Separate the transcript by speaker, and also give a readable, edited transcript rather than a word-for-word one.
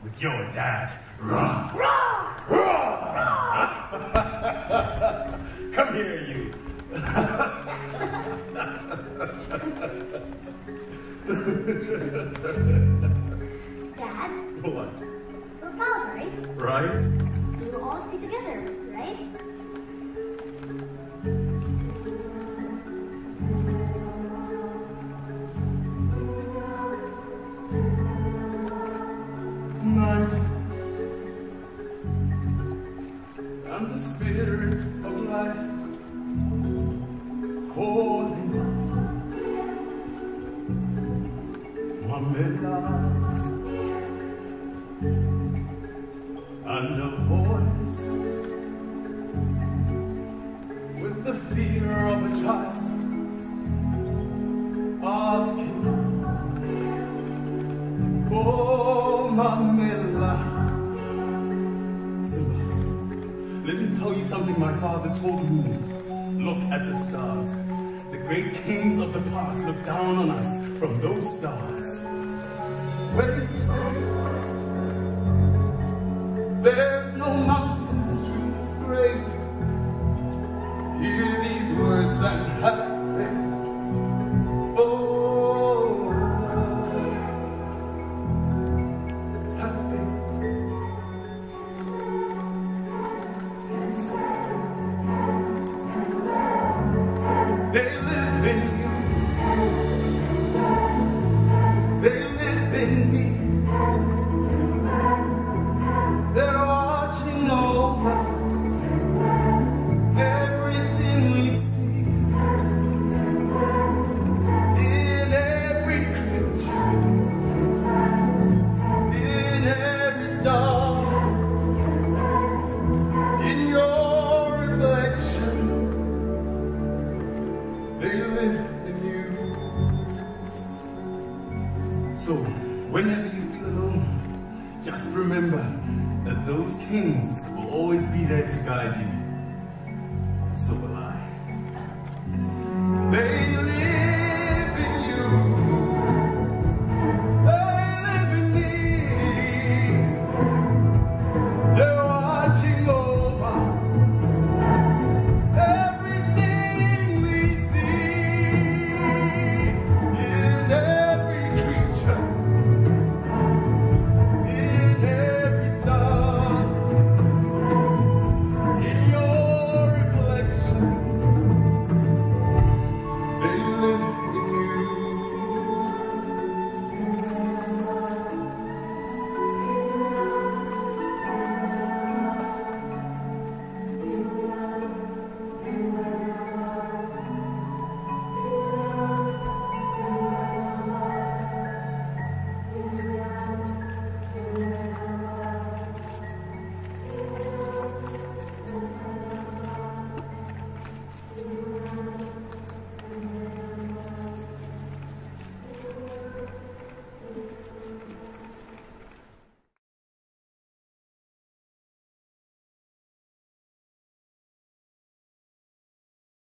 Speaker 1: with your dad. Come here, you.
Speaker 2: Dad?
Speaker 1: What?
Speaker 2: We're pals, right?
Speaker 1: Right?
Speaker 2: We will always be together, right?
Speaker 1: Night. And the spirit of life calling Manila, and a voice with the fear of a child asking, oh Manila. Simba, let me tell you something my father told me. Look at the stars. The great kings of the past look down on us from those stars. Wait, there's no mountain too great. Hear these words and have faith. Oh, have faith. They live in you. They live in me. They're watching over everything we see. In every creature, in every star, in your reflection, they live in you. So, whenever you feel alone, just remember that those kings will always be there to guide you. So will I. They